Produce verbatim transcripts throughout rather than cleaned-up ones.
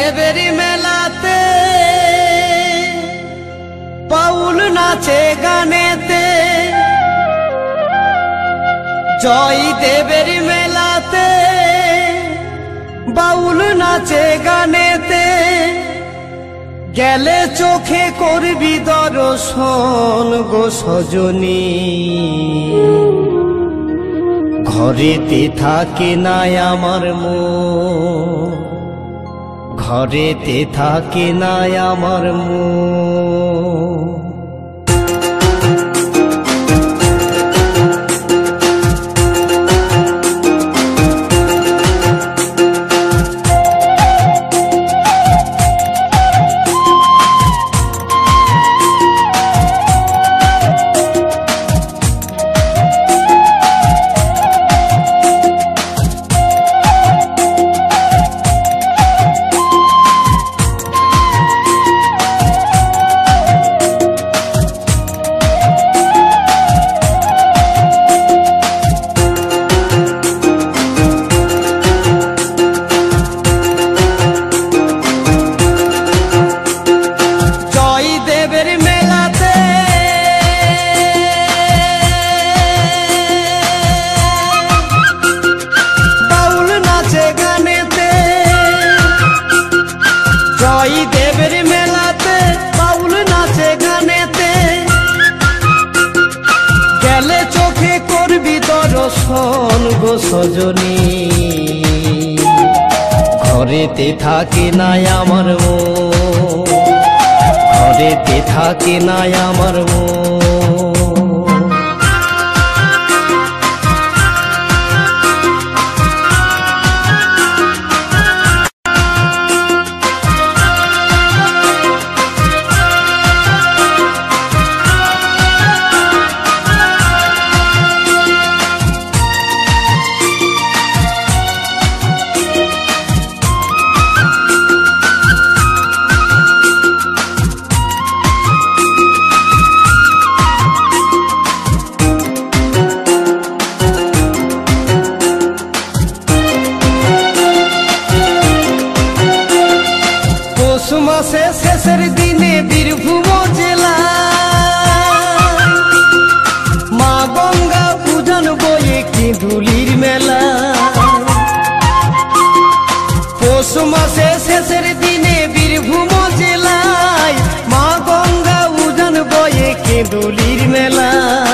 देवेर मेलाते bowl नाचे गानेते जय देवेर मेलाते bowl नाचे गानेते गेले चोखे करबी दर्शन गो सजनी घरेते थाके ना आमार मन घरेते थाके ना आमार मन गो सजनी घरेते थाके ना आमार मन घरेते थाके ना आमार मन मासे शेषेर दिने बीरभूम जिला मा गंगा पूजन बोये किंदुलिर मेला पौष मासे शेषेर दिने बीरभूम जिलाय मा गंगा पूजन बोये किंदुलिर मेला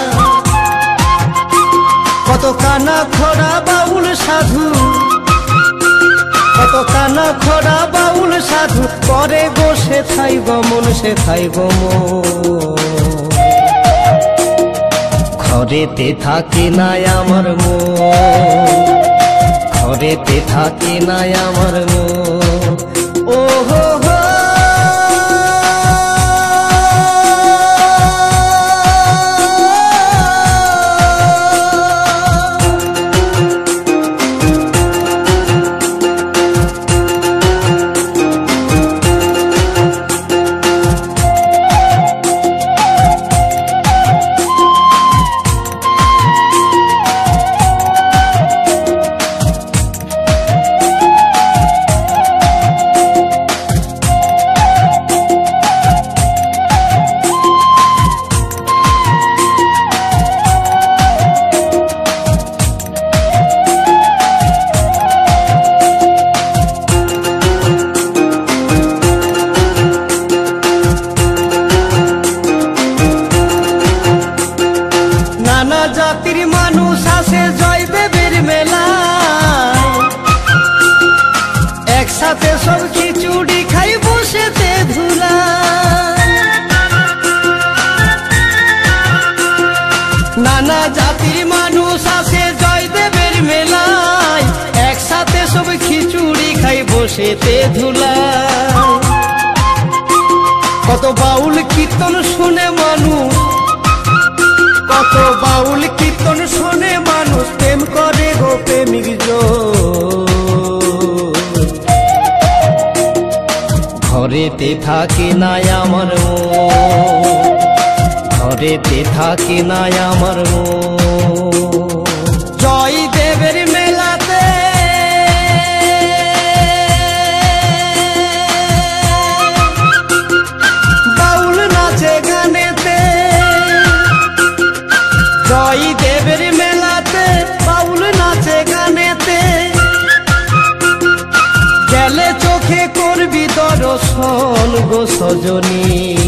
कत काना खड़ा बाउल साधु कत काना खड़ा बाउल साधु करे गो से थाई गमन से थाई गमन घरेते थाके ना आमार मन घरेते थाके ना आमार मन ओ हो हो जातिर मानुष आसे जय देवेर मेलाय एक साथे सब खिचुड़ी खाई बसेते धुलाय नाना जातिर मानुष आसे जय देवेर मेलाय एक साथे सब खिचुड़ी खाई बसेते धुलाय कत बाउल कीर्तन शुने मानुष कत बाउल कीर्तन शुने मानुष प्रेम करे गो प्रेमिक जो घरेते थाके ना आमार मन घरेते थाके ना आमार मन जय देवेर मेलाते চোখে করবি দর্শন গো সজনী,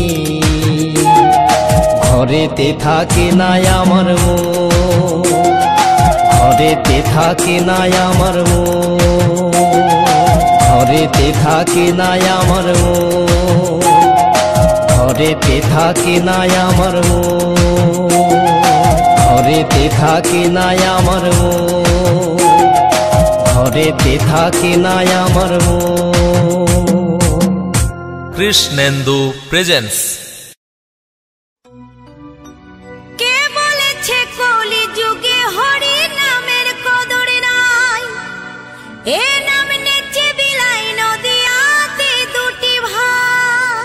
ঘরেতে থাকে না আমার মন, ঘরেতে থাকে না আমার মন, ঘরেতে থাকে না আমার মন, ঘরেতে থাকে না আমার মন, ঘরেতে থাকে না আমার মন, ঘরেতে থাকে না আমার মন। কৃষ্ণেন্দু প্রেজেন্স। কে বলেছে কলি যুগে হরি নামের কদর নাই, এ নাম নেচে বিলাই নদিয়াতে দুটি ভাই।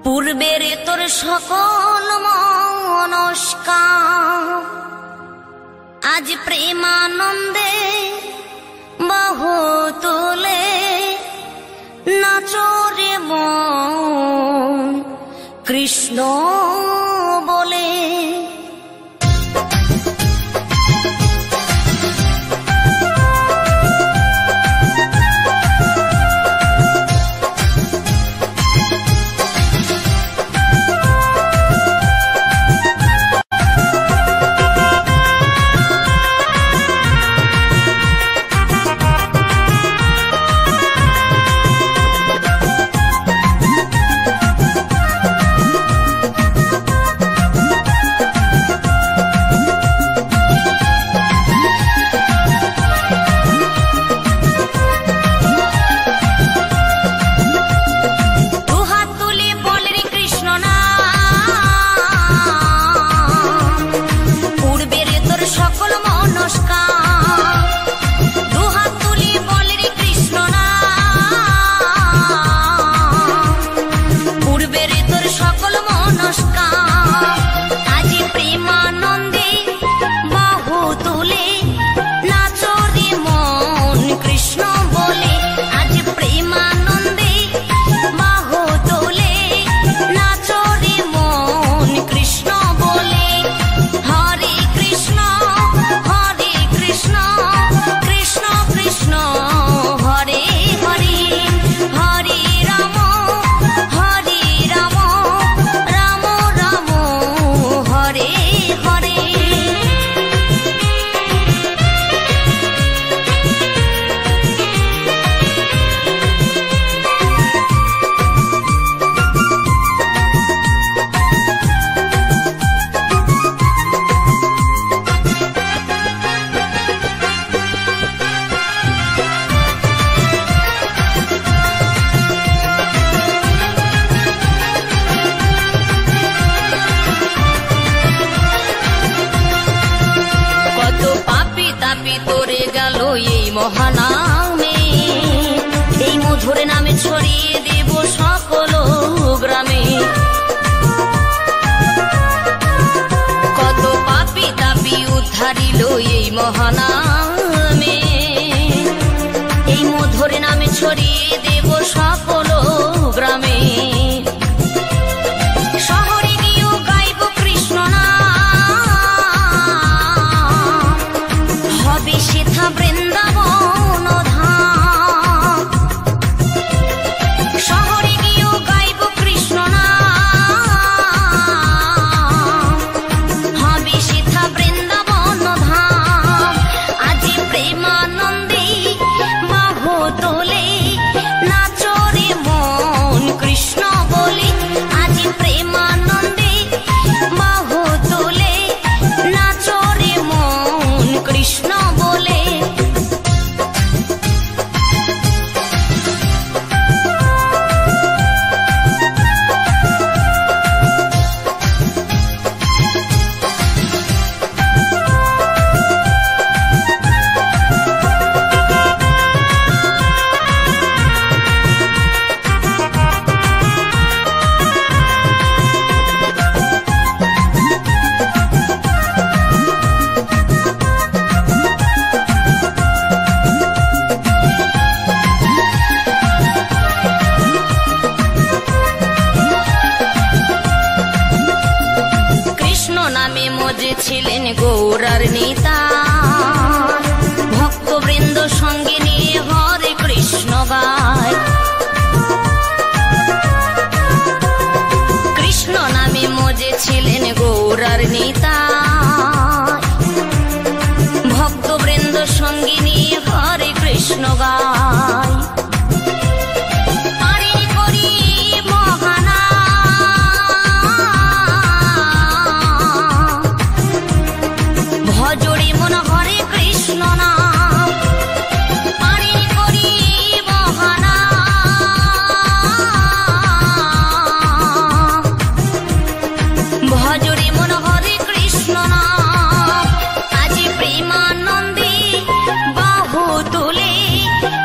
পূর্বের তোর সকল মনস্কাম আজ প্রেমানন্দে বাহু তুলে নাচরে মন কৃষ্ণ বলে। মহানামে এই মধুর নামে ছড়িয়ে দেব সকল গ্রামে। কত পাপী তাপী উদ্ধারিল এই মহানামে এই মধুর নামে ছড়িয়ে দেব সকল গ্রামে। শহরে গিয়েও গাইব কৃষ্ণ নাম হবে সেথা বৃন্দাবন ধাম। শহরে গিয়েও গাইব কৃষ্ণ নাম হবে সেথা বৃন্দাবন ধাম। আজি প্রেমানন্দে বাহু তোলে নাচরে মন কৃষ্ণ বলে। আজি প্রেমানন্দে বাহু তোলে নাচরে মন কৃষ্ণ বলে। ছিলেন গৌরার নেতা ভক্তবৃন্দ সঙ্গে নিয়ে হরে কৃষ্ণ গায়। কৃষ্ণ নামে মজে ছিলেন গৌরার নেতা ভক্তবৃন্দ সঙ্গে নিয়ে হরে কৃষ্ণ গায়। ভজরে মন হরে কৃষ্ণ নাম পারি করি বহানা। ভজরে মন হরে কৃষ্ণ নাম আজি প্রেমানন্দে বাহু তুলে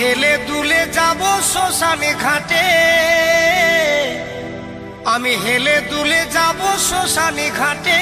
হেলে দুলে যাব শ্মশানে ঘাটে, আমি হেলে দুলে যাব শ্মশানে ঘাটে।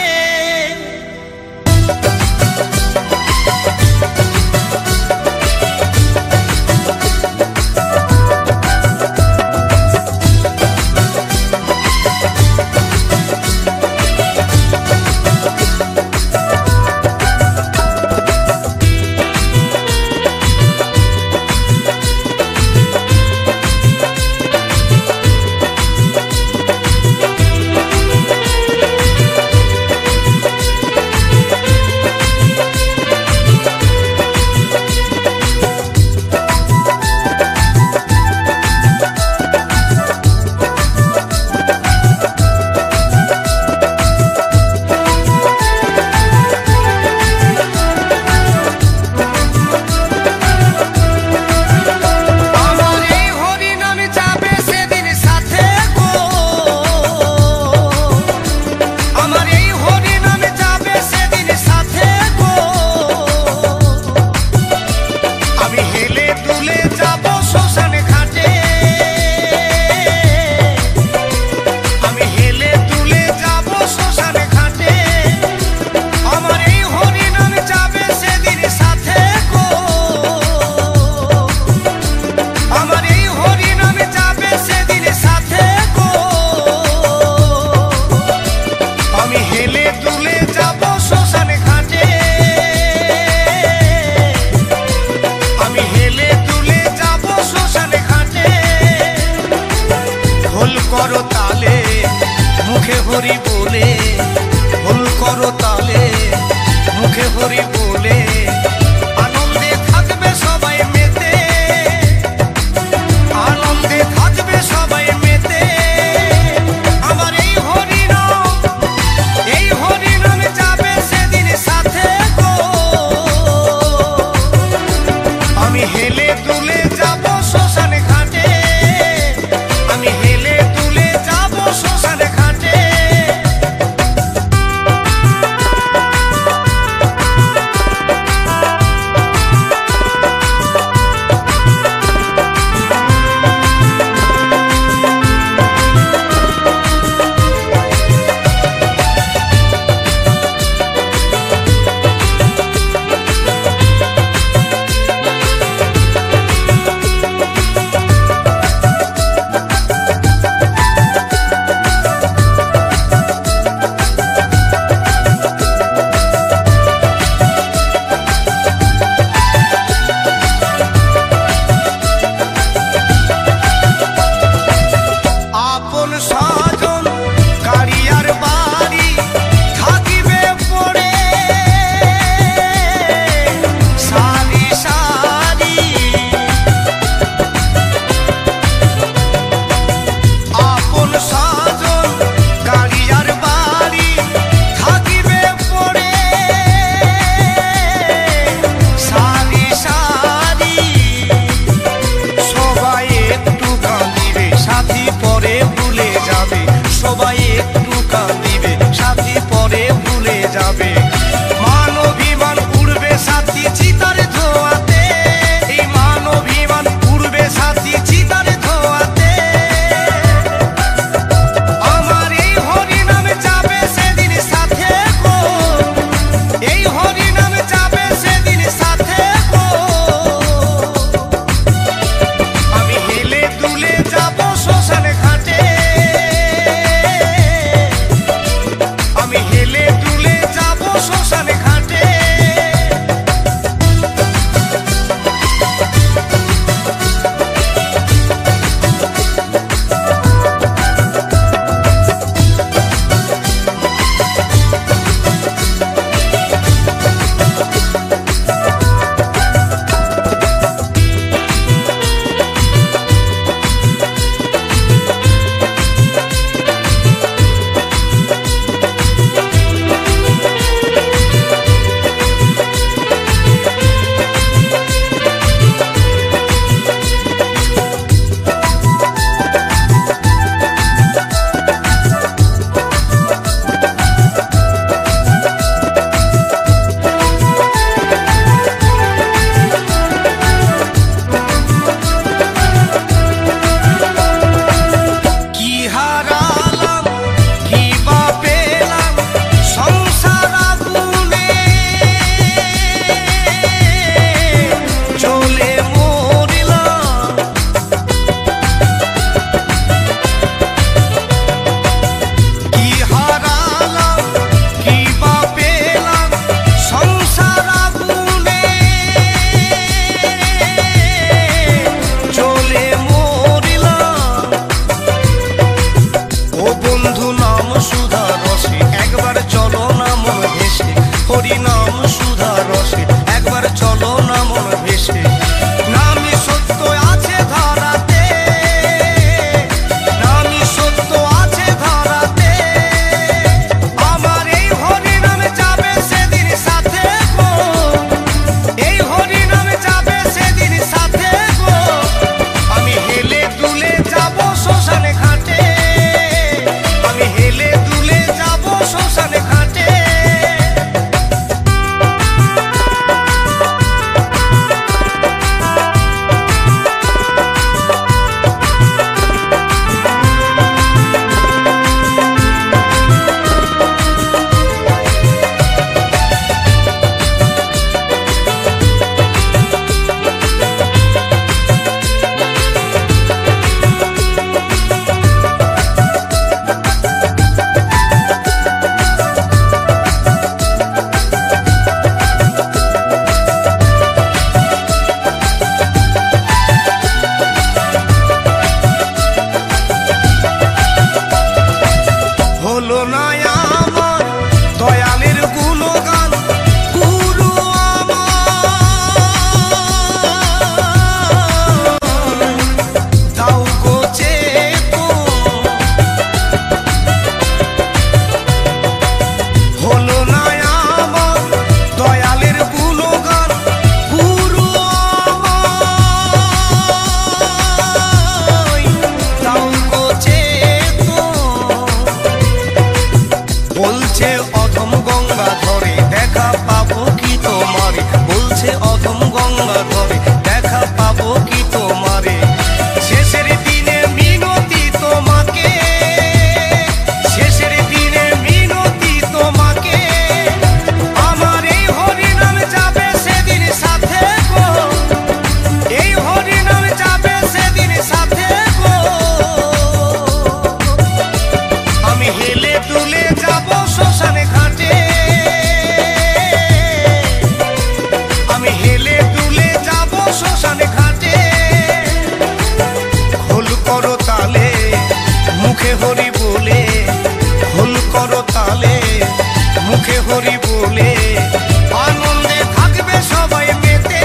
মুখে হরি বলে আনন্দে থাকবে সবাই মেতে,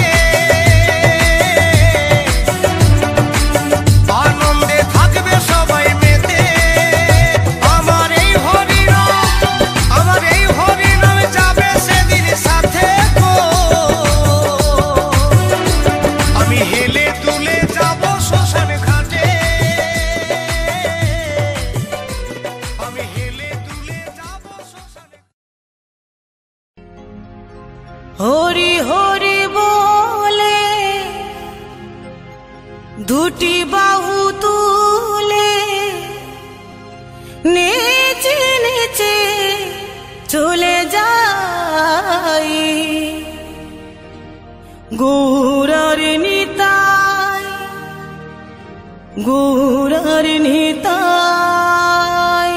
আনন্দে থাকবে সবাই মেতে। আমার এই হরি নাম, আমার এই হরি নাম যাবে সেদিন সাথে গো। আমি হেলে দুলে যাব শ্মশান ঘাটে, আমি হেলে দুলে যাব শ্মশান। হরি হরি বলে দুটি বাহু তুলে নেচে নেচে চলে যাই গৌরার নিতাই, গৌরার নিতাই।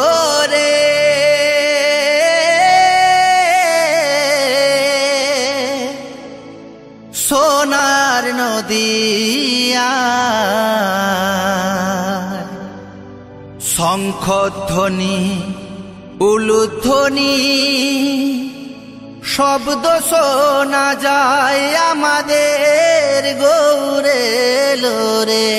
রে সোনার নদিয়া শঙ্খধ্বনি উলুধ্বনি শব্দ শোনা যায় আমাদের গৌরে লোরে।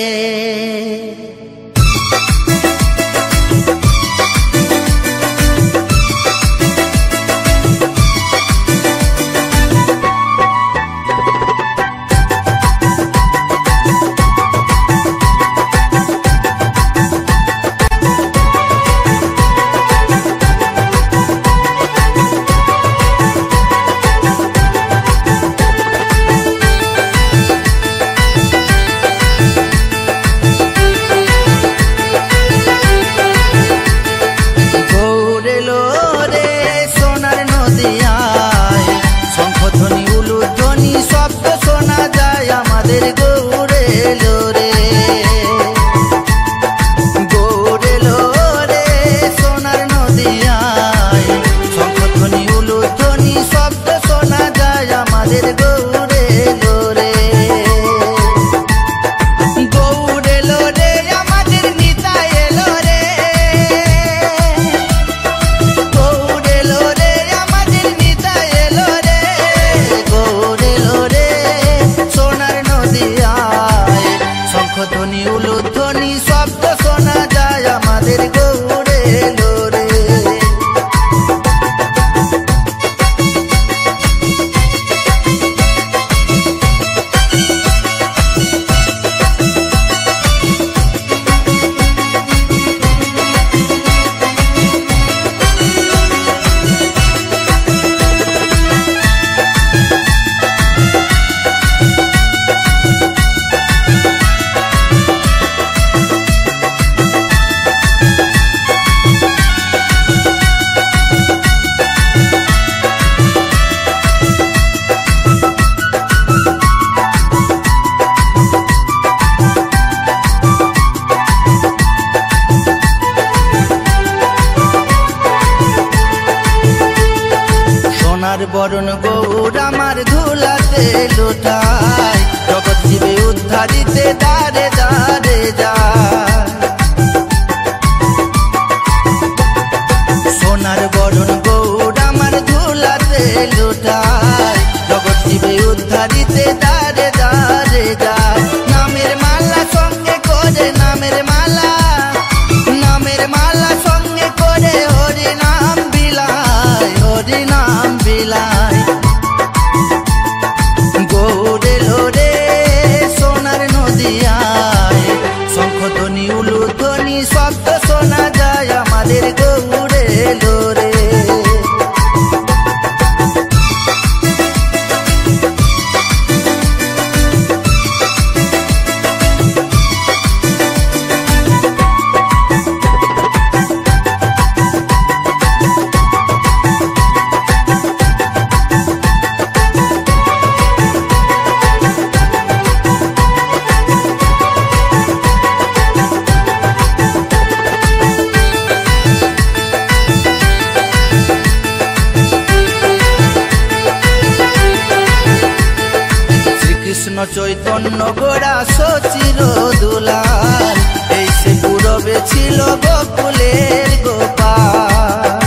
বরণ গৌর আমার ধুলাতে লুটায় জগৎ জীবে উদ্ধারিতে দারে দারে যায়। সোনার বরণ গৌর আমার ধুলাতে লুটায় জগৎ জীবে উদ্ধারিতে দারে দারে যায়। নামের মালা সঙ্গে করে নামের মালা নামের মালা সঙ্গে করে হরি নাম বিলায় হরি নাম বিলায়। গৌরে লোরে সোনার নদিয়ায় শঙ্খধ্বনি উলুধ্বনি শব্দ শোনা যায় আমাদের গৌরে লোরে। কৃষ্ণ চৈতন্য গোড়া সচির দুলাল এই সে পূরবে ছিল গোকুলের গোপাল।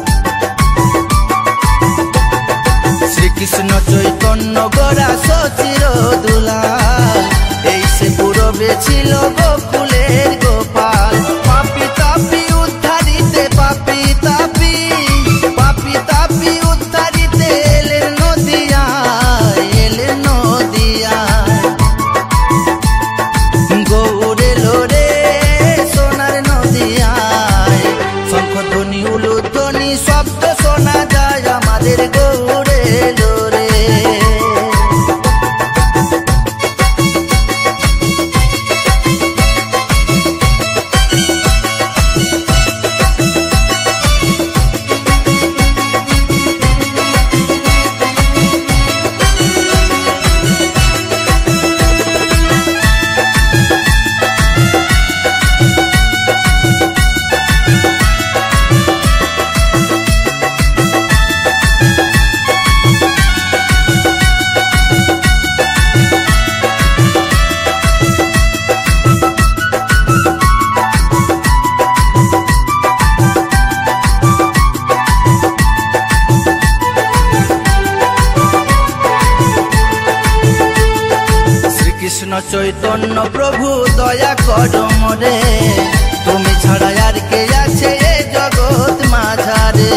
শ্রীকৃষ্ণ চৈতন্য গোড়া সচির দুলাল এই সে পূরবে ছিল গোকুলের গোপাল। পাপি তাপি উদ্ধারিতে পাপি তাপি পাপি তাপি উদ্ধারিতে এলেন নদিয়ায় এলেন নদিয়ায়। গৌরে লোরে সোনার নদিয়া কৃষ্ণ চৈতন্য প্রভু দয়া করো মোরে, তুমি ছাড়া আর কে আছে এ জগৎ মাঝারে।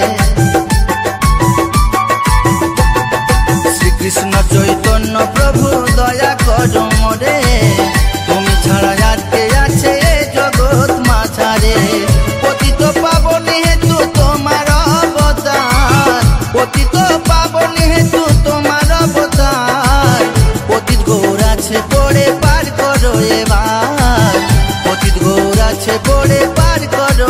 শ্রীকৃষ্ণ চৈতন্য প্রভু দয়া করো মোরে, তুমি ছাড়া আর কে আছে এ জগৎ মাঝারে। পতিত পাবনি হেতু তোমার অবতার, পতিত পাবনি হেতু তোমার অবতার। পতিত গৌর আছে পড়ে পার করো এবার, পতিত গৌর আছে পড়ে পার করো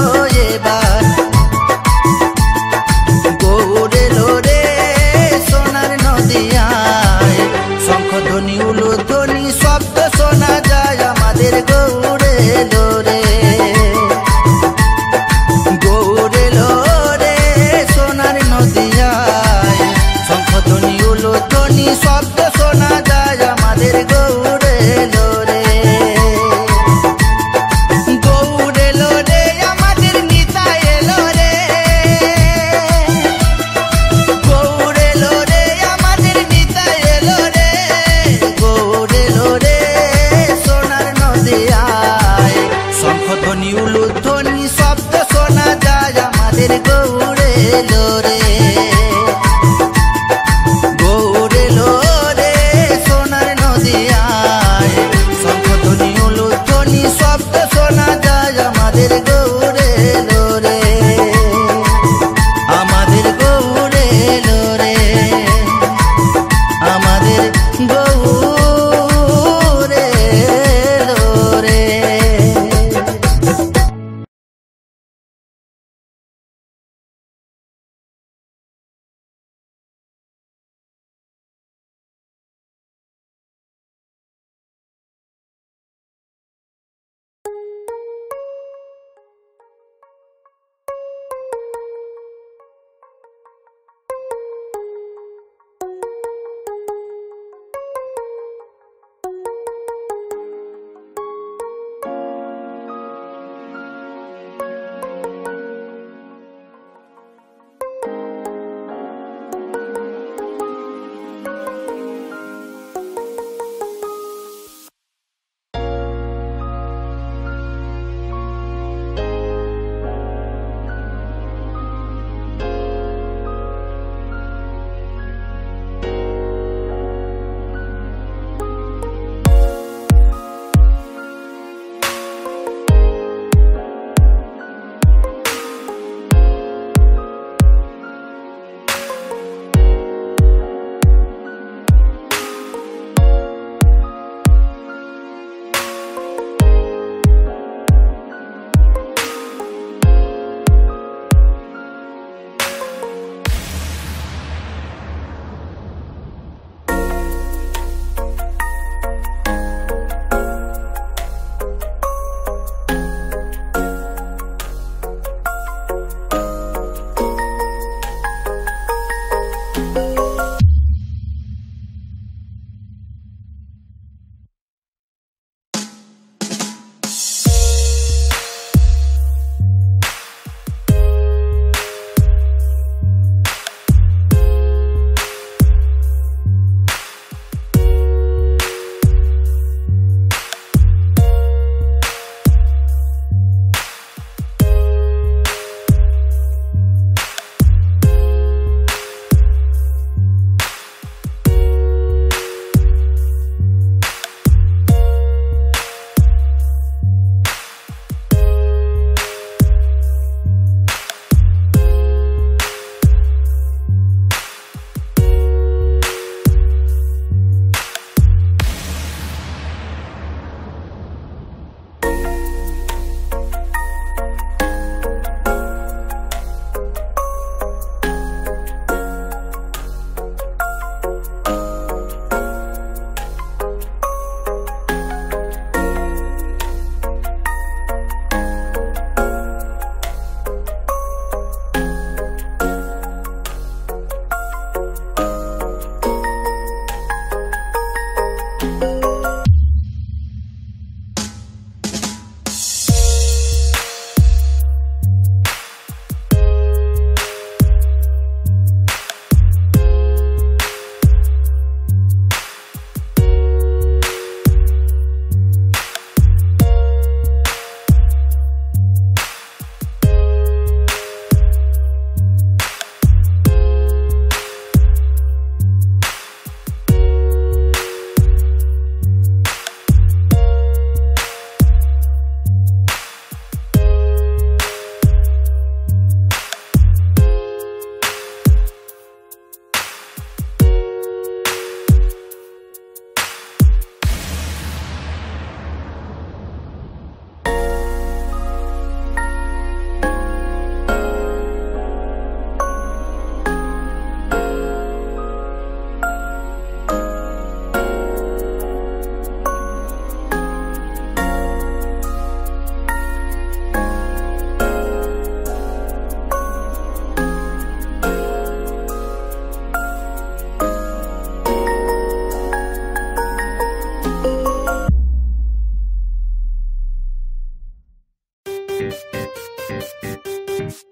Thank you.